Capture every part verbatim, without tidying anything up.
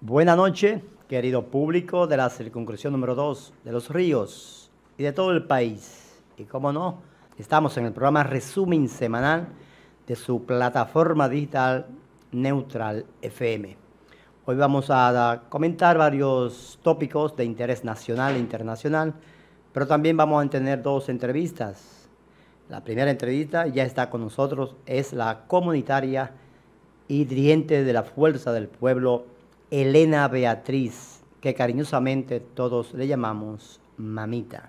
Buenas noches, querido público de la circunscripción número dos de Los Ríos y de todo el país. Y cómo no, estamos en el programa Resumen Semanal de su plataforma digital Neutral F M. Hoy vamos a comentar varios tópicos de interés nacional e internacional, pero también vamos a tener dos entrevistas. La primera entrevista ya está con nosotros, es la comunitaria y dirigente de la Fuerza del Pueblo, Elena Beatriz, que cariñosamente todos le llamamos Mamita.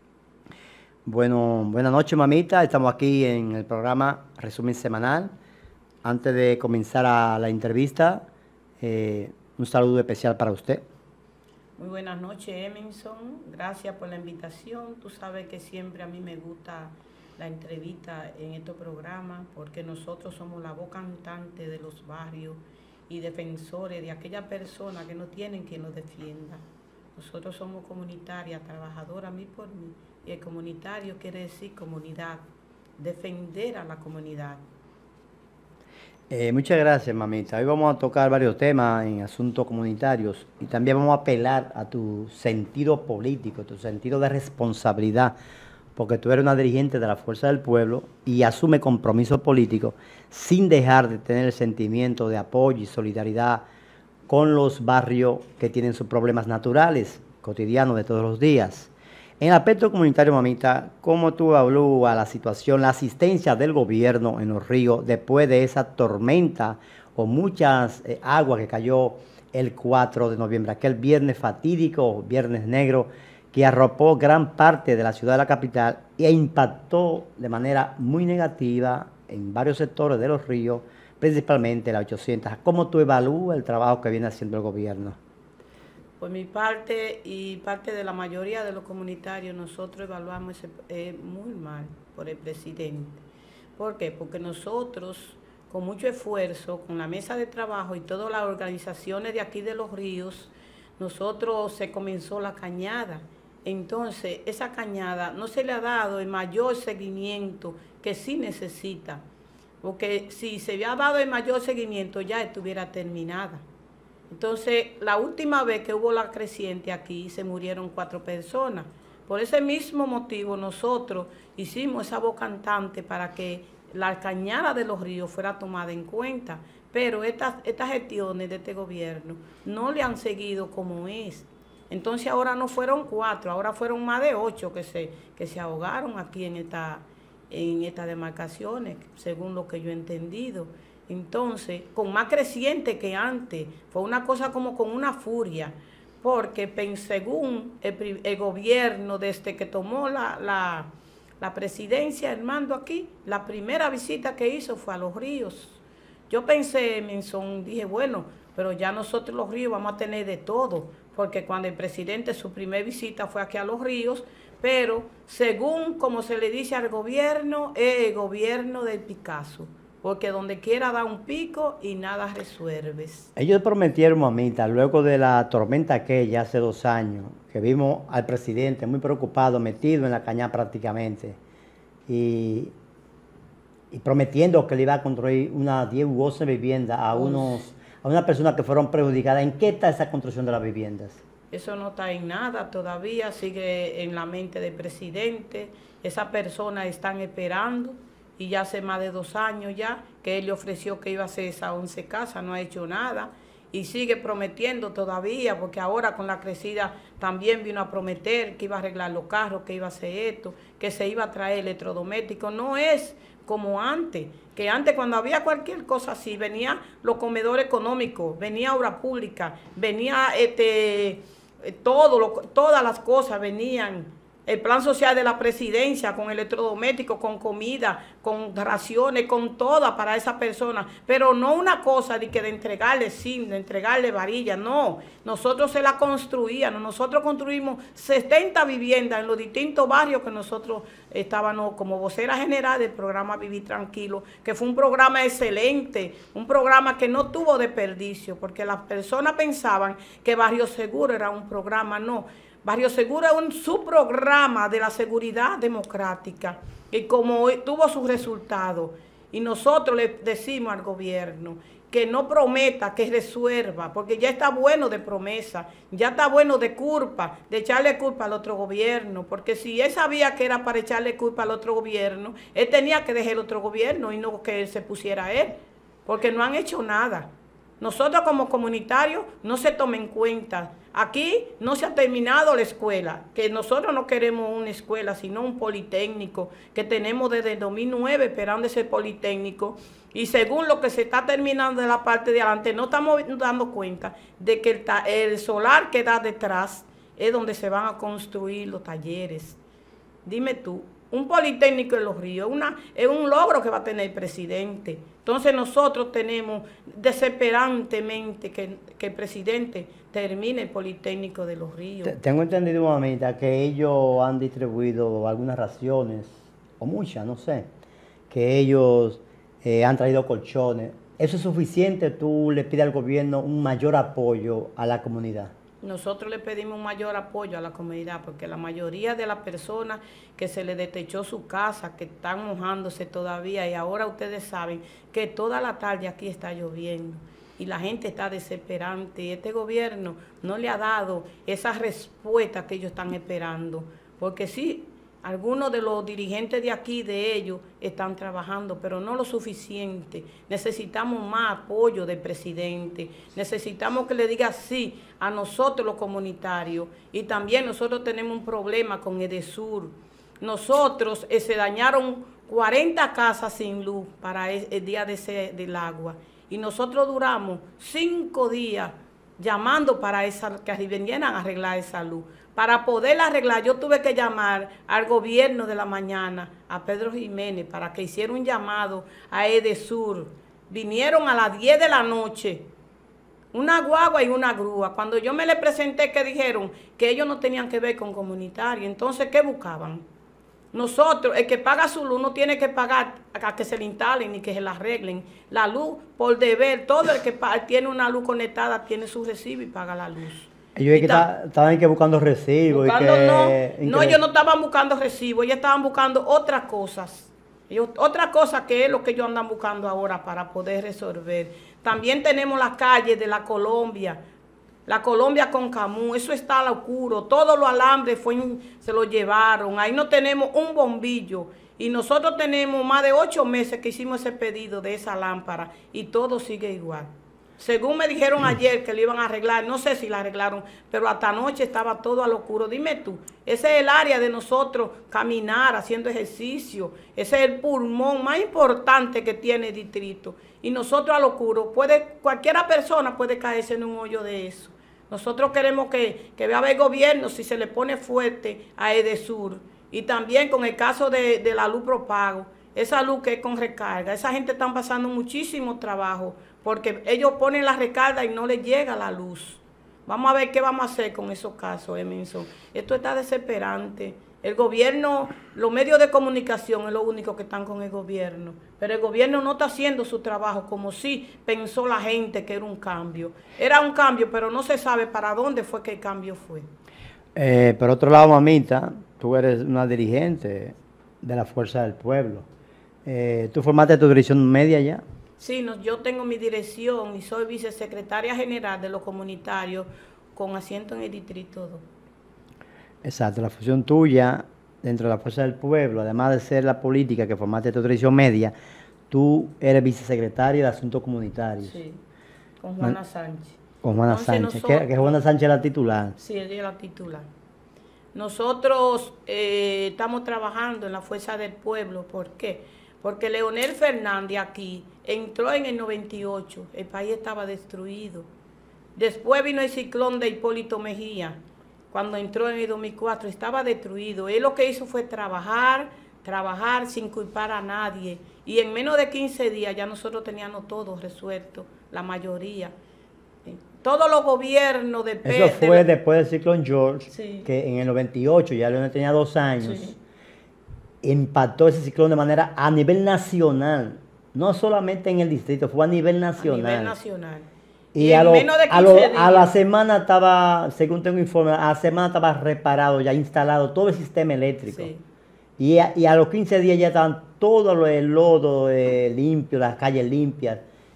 Bueno, buenas noches, Mamita. Estamos aquí en el programa Resumen Semanal. Antes de comenzar a la entrevista, eh, un saludo especial para usted. Muy buenas noches, Emerson. Gracias por la invitación. Tú sabes que siempre a mí me gusta la entrevista en estos programas porque nosotros somos la voz cantante de los barrios y defensores de aquellas personas que no tienen quien los defienda. Nosotros somos comunitarias, trabajadoras mí por mí, y el comunitario quiere decir comunidad, defender a la comunidad. Eh, muchas gracias, Mamita. Hoy vamos a tocar varios temas en asuntos comunitarios y también vamos a apelar a tu sentido político, tu sentido de responsabilidad, porque tú eres una dirigente de la Fuerza del Pueblo y asume compromisos políticos sin dejar de tener el sentimiento de apoyo y solidaridad con los barrios que tienen sus problemas naturales, cotidianos de todos los días. En el aspecto comunitario, Mamita, ¿cómo tú evalúas la situación, la asistencia del gobierno en los ríos después de esa tormenta o muchas eh, aguas que cayó el cuatro de noviembre, aquel viernes fatídico, viernes negro, que arropó gran parte de la ciudad de la capital e impactó de manera muy negativa en varios sectores de los ríos, principalmente la ochocientos? ¿Cómo tú evalúas el trabajo que viene haciendo el gobierno? Por mi parte y parte de la mayoría de los comunitarios, nosotros evaluamos ese, eh, muy mal por el presidente. ¿Por qué? Porque nosotros, con mucho esfuerzo, con la mesa de trabajo y todas las organizaciones de aquí de los ríos, nosotros se comenzó la cañada. Entonces, esa cañada no se le ha dado el mayor seguimiento que sí necesita, porque si se había dado el mayor seguimiento ya estuviera terminada. Entonces, la última vez que hubo la creciente aquí se murieron cuatro personas. Por ese mismo motivo nosotros hicimos esa voz cantante para que la cañada de los ríos fuera tomada en cuenta, pero estas, estas gestiones de este gobierno no le han seguido como es. Entonces ahora no fueron cuatro, ahora fueron más de ocho que se, que se ahogaron aquí en, esta, en estas demarcaciones, según lo que yo he entendido. Entonces, con más creciente que antes, fue una cosa como con una furia, porque según el, el gobierno, desde que tomó la, la, la presidencia, el mando aquí, la primera visita que hizo fue a los ríos. Yo pensé, Menson, dije, bueno, pero ya nosotros los ríos vamos a tener de todo, porque cuando el presidente su primera visita fue aquí a los ríos, pero según como se le dice al gobierno, es el gobierno del Picasso, porque donde quiera da un pico y nada resuelves. Ellos prometieron, Mamita, luego de la tormenta aquella hace dos años, que vimos al presidente muy preocupado, metido en la cañada prácticamente, y, y prometiendo que le iba a construir unas diez u once viviendas a unos... a unas personas que fueron perjudicadas. ¿En qué está esa construcción de las viviendas? Eso no está en nada todavía, sigue en la mente del presidente. Esas personas están esperando y ya hace más de dos años ya que él le ofreció que iba a hacer esas once casas, no ha hecho nada y sigue prometiendo todavía, porque ahora con la crecida también vino a prometer que iba a arreglar los carros, que iba a hacer esto, que se iba a traer electrodomésticos. No es como antes, que antes cuando había cualquier cosa así, venía los comedores económicos, venía obra pública, venía este, todo lo, todas las cosas venían, el plan social de la presidencia con electrodomésticos, con comida, con raciones, con todas para esa persona, pero no una cosa de que de entregarle zinc, de entregarle varilla, no, nosotros se la construíamos, nosotros construimos setenta viviendas en los distintos barrios que nosotros estábamos como vocera general del programa Vivir Tranquilo, que fue un programa excelente, un programa que no tuvo desperdicio, porque las personas pensaban que Barrio Seguro era un programa, no. Barrio Seguro es un subprograma de la seguridad democrática y como tuvo sus resultados, y nosotros le decimos al gobierno que no prometa, que resuelva, porque ya está bueno de promesa, ya está bueno de culpa, de echarle culpa al otro gobierno, porque si él sabía que era para echarle culpa al otro gobierno, él tenía que dejar el otro gobierno y no que él se pusiera a él, porque no han hecho nada. Nosotros como comunitarios no se tomen en cuenta. Aquí no se ha terminado la escuela, que nosotros no queremos una escuela, sino un politécnico, que tenemos desde el dos mil nueve esperando ese politécnico, y según lo que se está terminando de la parte de adelante, no estamos dando cuenta de que el, el solar que da detrás es donde se van a construir los talleres. Dime tú, un politécnico en Los Ríos una, es un logro que va a tener el presidente. Entonces nosotros tenemos desesperantemente que, que el presidente termine el politécnico de Los Ríos. Tengo entendido, mamita, que ellos han distribuido algunas raciones, o muchas, no sé, que ellos eh, han traído colchones. ¿Eso es suficiente? ¿Tú le pides al gobierno un mayor apoyo a la comunidad? Nosotros le pedimos un mayor apoyo a la comunidad porque la mayoría de las personas que se le detechó su casa, que están mojándose todavía, y ahora ustedes saben que toda la tarde aquí está lloviendo y la gente está desesperante y este gobierno no le ha dado esa respuesta que ellos están esperando, porque sí, algunos de los dirigentes de aquí, de ellos, están trabajando, pero no lo suficiente. Necesitamos más apoyo del presidente. Necesitamos que le diga sí a nosotros los comunitarios. Y también nosotros tenemos un problema con Edesur. Nosotros eh, se dañaron cuarenta casas sin luz para el, el día de ese, del agua. Y nosotros duramos cinco días llamando para esa, que vinieran a arreglar esa luz. Para poderla arreglar, yo tuve que llamar al gobierno de la mañana, a Pedro Jiménez, para que hiciera un llamado a Edesur. Vinieron a las diez de la noche, una guagua y una grúa. Cuando yo me le presenté, que dijeron que ellos no tenían que ver con comunitario. Entonces, ¿qué buscaban? Nosotros, el que paga su luz no tiene que pagar a que se le instalen ni que se la arreglen. La luz, por deber, todo el que tiene una luz conectada tiene su recibo y paga la luz. Ellos que ta, estaban que buscando recibos. Buscando, y que, no, no, ellos no estaban buscando recibos, ellos estaban buscando otras cosas. Ellos, otra cosa que es lo que ellos andan buscando ahora para poder resolver. También tenemos las calles de la Colombia, la Colombia con Camus, eso está al oscuro, todos los alambres fue, se los llevaron, ahí no tenemos un bombillo. Y nosotros tenemos más de ocho meses que hicimos ese pedido de esa lámpara y todo sigue igual. Según me dijeron ayer que lo iban a arreglar, no sé si la arreglaron, pero hasta anoche estaba todo al oscuro. Dime tú, ese es el área de nosotros, caminar, haciendo ejercicio. Ese es el pulmón más importante que tiene el distrito. Y nosotros al oscuro, puede, cualquiera persona puede caerse en un hoyo de eso. Nosotros queremos que, que vea el gobierno si se le pone fuerte a Edesur. Y también con el caso de, de la luz propago, esa luz que es con recarga. Esa gente está pasando muchísimo trabajo porque ellos ponen la recarga y no les llega la luz. Vamos a ver qué vamos a hacer con esos casos, Emerson. Esto está desesperante. El gobierno, los medios de comunicación es lo único que están con el gobierno. Pero el gobierno no está haciendo su trabajo como si pensó la gente que era un cambio. Era un cambio, pero no se sabe para dónde fue que el cambio fue. Eh, por otro lado, mamita, tú eres una dirigente de la Fuerza del Pueblo. Eh, ¿Tú formaste tu dirección media ya? Sí, no, yo tengo mi dirección y soy vicesecretaria general de los comunitarios con asiento en el Distrito dos. Exacto, la función tuya dentro de la Fuerza del Pueblo, además de ser la política que formaste tu dirección media, tú eres vicesecretaria de Asuntos Comunitarios. Sí, con Juana Man, Sánchez. Con Juana Entonces Sánchez, nosotros, que, que Juana Sánchez es la titular. Sí, ella es la titular. Nosotros eh, estamos trabajando en la Fuerza del Pueblo, ¿por qué? Porque Leonel Fernández aquí entró en el noventa y ocho, el país estaba destruido. Después vino el ciclón de Hipólito Mejía, cuando entró en el dos mil cuatro, estaba destruido. Él lo que hizo fue trabajar, trabajar sin culpar a nadie. Y en menos de quince días ya nosotros teníamos todo resuelto, la mayoría. Todos los gobiernos de Eso fue de después del ciclón George, sí, que en el noventa y ocho, ya Leonel tenía dos años. Sí. Impactó ese ciclón de manera a nivel nacional, no solamente en el distrito, fue a nivel nacional. A nivel nacional. Y, y a, lo, a, lo, a la semana estaba, según tengo informe, a la semana estaba reparado, ya instalado todo el sistema eléctrico. Sí. Y, a, y a los quince días ya estaban todo lo, el lodo eh, limpio, las calles limpias.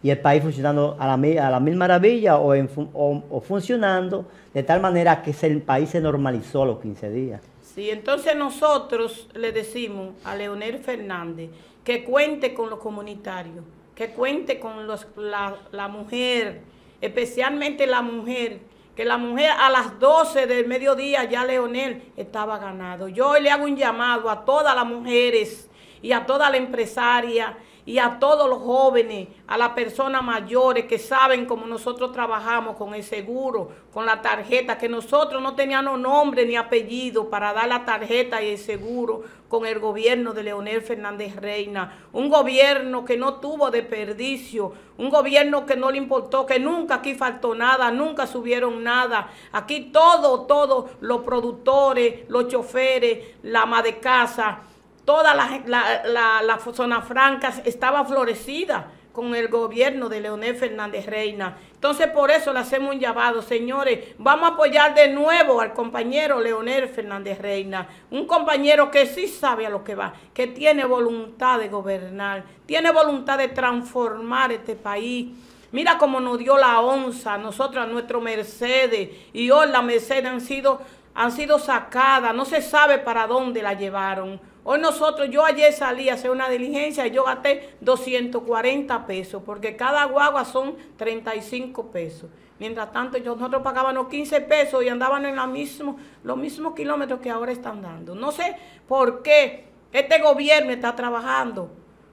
y el país funcionando a la, mi- a la mil maravillas o, en fu- o- o funcionando de tal manera que se- el país se normalizó a los quince días. Sí, entonces nosotros le decimos a Leonel Fernández que cuente con los comunitarios, que cuente con los, la, la mujer, especialmente la mujer, que la mujer a las doce del mediodía ya Leonel estaba ganado. Yo hoy le hago un llamado a todas las mujeres y a toda la empresaria y a todos los jóvenes, a las personas mayores que saben cómo nosotros trabajamos con el seguro, con la tarjeta, que nosotros no teníamos nombre ni apellido para dar la tarjeta y el seguro con el gobierno de Leonel Fernández Reina, un gobierno que no tuvo desperdicio, un gobierno que no le importó, que nunca aquí faltó nada, nunca subieron nada, aquí todo, todo, los productores, los choferes, la ama de casa, toda la, la, la, la zona franca estaba florecida con el gobierno de Leonel Fernández Reina. Entonces, por eso le hacemos un llamado, señores, vamos a apoyar de nuevo al compañero Leonel Fernández Reina, un compañero que sí sabe a lo que va, que tiene voluntad de gobernar, tiene voluntad de transformar este país. Mira cómo nos dio la onza, nosotros a nuestro Mercedes, y hoy las Mercedes han sido, han sido sacadas, no se sabe para dónde la llevaron. Hoy nosotros, yo ayer salí a hacer una diligencia y yo gasté doscientos cuarenta pesos, porque cada guagua son treinta y cinco pesos. Mientras tanto, yo, nosotros pagábamos quince pesos y andaban en la mismo, los mismos kilómetros que ahora están dando. No sé por qué este gobierno está trabajando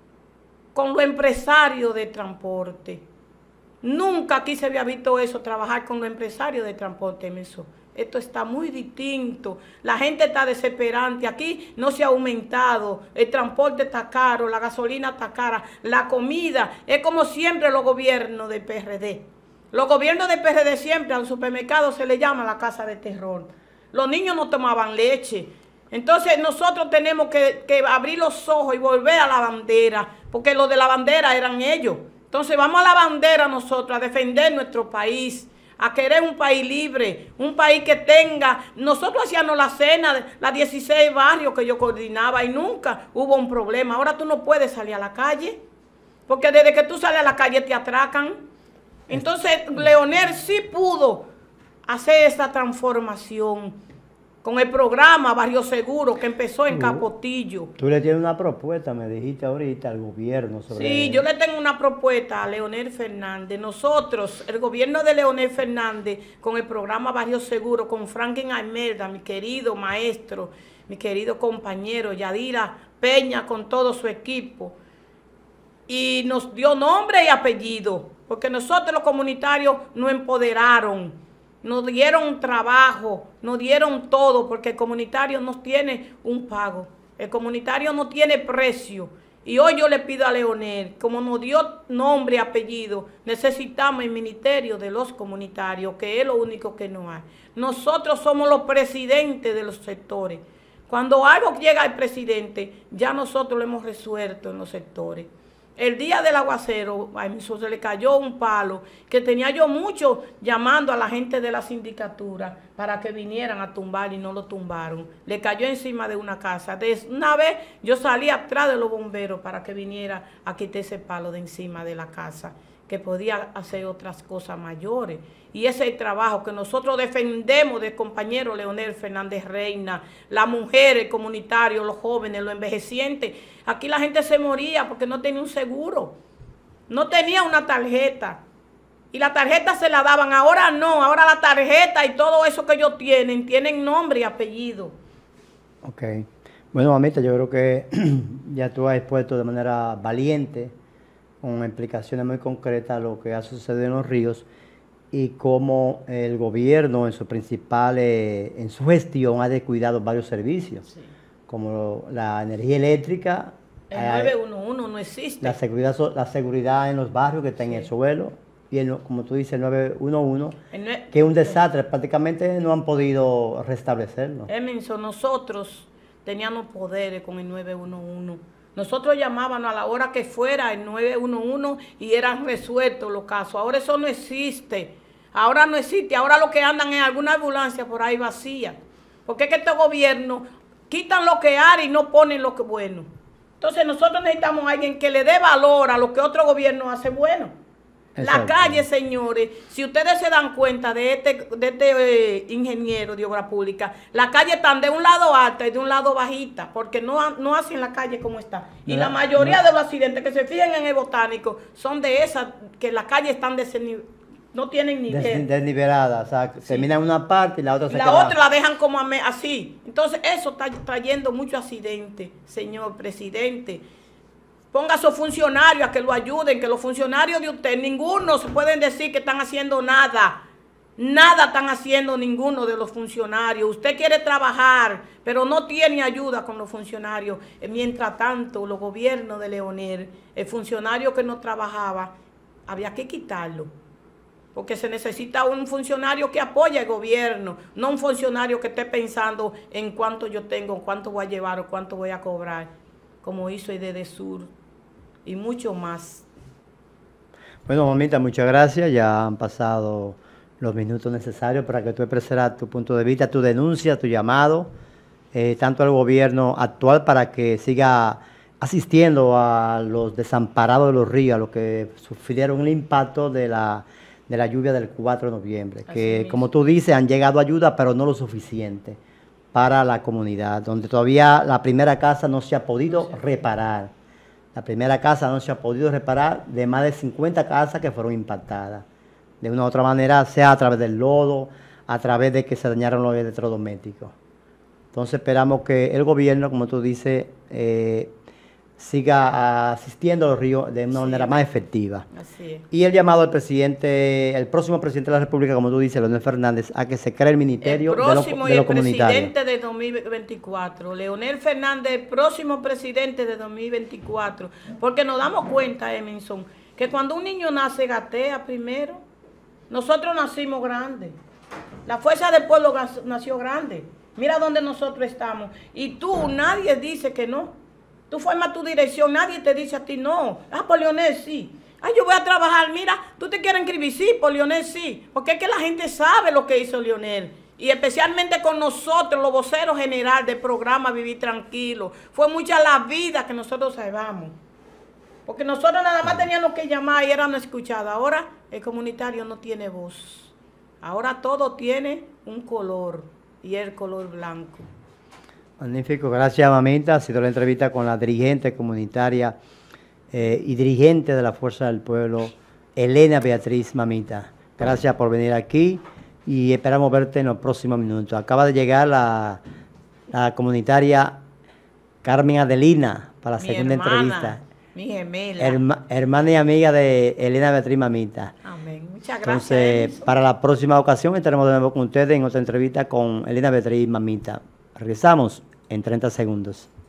con los empresarios de transporte. Nunca aquí se había visto eso, trabajar con los empresarios de transporte. Eso. Esto está muy distinto. La gente está desesperante. Aquí no se ha aumentado. El transporte está caro, la gasolina está cara, la comida. Es como siempre los gobiernos del P R D. Los gobiernos del P R D siempre al supermercado se le llama la casa de terror. Los niños no tomaban leche. Entonces nosotros tenemos que, que abrir los ojos y volver a la bandera, porque los de la bandera eran ellos. Entonces vamos a la bandera nosotros, a defender nuestro país, a querer un país libre, un país que tenga... Nosotros hacíamos la cena, de las dieciséis barrios que yo coordinaba y nunca hubo un problema. Ahora tú no puedes salir a la calle, porque desde que tú sales a la calle te atracan. Entonces Leonel sí pudo hacer esta transformación con el programa Barrio Seguro que empezó en Capotillo. Tú le tienes una propuesta, me dijiste ahorita, al gobierno sobre... Sí, yo le tengo una propuesta a Leonel Fernández. Nosotros, el gobierno de Leonel Fernández, con el programa Barrio Seguro, con Franklin Almerda, mi querido maestro, mi querido compañero, Yadira Peña, con todo su equipo, y nos dio nombre y apellido, porque nosotros los comunitarios nos empoderaron, nos dieron trabajo, nos dieron todo, porque el comunitario no tiene un pago, el comunitario no tiene precio. Y hoy yo le pido a Leonel, como nos dio nombre y apellido, necesitamos el ministerio de los comunitarios, que es lo único que no hay. Nosotros somos los presidentes de los sectores. Cuando algo llega al presidente, ya nosotros lo hemos resuelto en los sectores. El día del aguacero, a mí se le cayó un palo, que tenía yo mucho llamando a la gente de la sindicatura para que vinieran a tumbar y no lo tumbaron. Le cayó encima de una casa. De una vez yo salí atrás de los bomberos para que viniera a quitar ese palo de encima de la casa, que podía hacer otras cosas mayores. Y ese es el trabajo que nosotros defendemos del compañero Leonel Fernández Reina, las mujeres, comunitarios, los jóvenes, los envejecientes. Aquí la gente se moría porque no tenía un seguro, no tenía una tarjeta. Y la tarjeta se la daban, ahora no, ahora la tarjeta y todo eso que ellos tienen, tienen nombre y apellido. Ok. Bueno, mamita, yo creo que ya tú has expuesto de manera valiente, con explicaciones muy concretas, lo que ha sucedido en Los Ríos y cómo el gobierno en su principal, eh, en su gestión ha descuidado varios servicios, sí, como la energía eléctrica. El nueve uno uno no existe. La seguridad, la seguridad en los barrios que está en sí. el suelo. Y el, como tú dices, el nueve uno uno, el nueve, que es un desastre, prácticamente no han podido restablecerlo. Emerson, nosotros teníamos poderes con el nueve uno uno. Nosotros llamábamos a la hora que fuera el nueve uno uno y eran resueltos los casos. Ahora eso no existe. Ahora no existe. Ahora lo que andan en alguna ambulancia por ahí vacía. Porque es que estos gobiernos quitan lo que hay y no ponen lo que es bueno. Entonces nosotros necesitamos a alguien que le dé valor a lo que otro gobierno hace bueno. La calle, señores, si ustedes se dan cuenta de este, de este eh, ingeniero de obra pública, la calle están de un lado alta y de un lado bajita, porque no, no hacen la calle como está. Y no, la mayoría no. de los accidentes que se fijan en el botánico son de esas, que la calle están desnivel, no tienen nivel. Des, desnivelada, o sea, sí. termina en una parte y la otra se La queda. otra la dejan como así. Entonces eso está trayendo muchos accidentes, señor presidente. Ponga a sus funcionarios a que lo ayuden, que los funcionarios de usted, ninguno se pueden decir que están haciendo nada. Nada están haciendo ninguno de los funcionarios. Usted quiere trabajar, pero no tiene ayuda con los funcionarios. Mientras tanto, los gobiernos de Leonel, el funcionario que no trabajaba, había que quitarlo. Porque se necesita un funcionario que apoye al gobierno, no un funcionario que esté pensando en cuánto yo tengo, cuánto voy a llevar o cuánto voy a cobrar, como hizo Edesur. Y mucho más. Bueno, mamita, muchas gracias. Ya han pasado los minutos necesarios para que tú expresaras tu punto de vista, tu denuncia, tu llamado, eh, tanto al gobierno actual para que siga asistiendo a los desamparados de los ríos, a los que sufrieron el impacto de la, de la lluvia del cuatro de noviembre. Así que, mismo. Como tú dices, han llegado ayuda, pero no lo suficiente para la comunidad, donde todavía la primera casa no se ha podido sí. reparar. La primera casa no se ha podido reparar de más de cincuenta casas que fueron impactadas. De una u otra manera, sea a través del lodo, a través de que se dañaron los electrodomésticos. Entonces esperamos que el gobierno, como tú dices, eh, siga asistiendo a los ríos de una sí. manera más efectiva. Así es. Y el llamado al presidente, el próximo presidente de la República, como tú dices, Leonel Fernández, a que se cree el ministerio el próximo de lo, de lo comunitario. El presidente de dos mil veinticuatro, Leonel Fernández, el próximo presidente de dos mil veinticuatro, porque nos damos cuenta, Emerson, que cuando un niño nace gatea primero. Nosotros nacimos grandes. La fuerza del pueblo nació grande. Mira dónde nosotros estamos. Y tú, nadie dice que no. Tú formas tu dirección, nadie te dice a ti no. Ah, por Leonel sí. Ah, yo voy a trabajar, mira, tú te quieres inscribir, sí, por Leonel sí. Porque es que la gente sabe lo que hizo Leonel. Y especialmente con nosotros, los voceros generales del programa Vivir Tranquilo. Fue mucha la vida que nosotros salvamos. Porque nosotros nada más teníamos que llamar y eran escuchados. Ahora el comunitario no tiene voz. Ahora todo tiene un color y el color blanco. Magnífico, gracias mamita. Ha sido la entrevista con la dirigente comunitaria eh, y dirigente de la Fuerza del Pueblo, Elena Beatriz Mamita. Gracias por venir aquí y esperamos verte en los próximos minutos. Acaba de llegar la, la comunitaria Carmen Adelina para la mi segunda hermana, entrevista. Mi gemela. Herma, hermana y amiga de Elena Beatriz Mamita. Amén. Muchas gracias. Entonces, para la próxima ocasión estaremos de nuevo con ustedes en otra entrevista con Elena Beatriz Mamita. Regresamos en treinta segundos.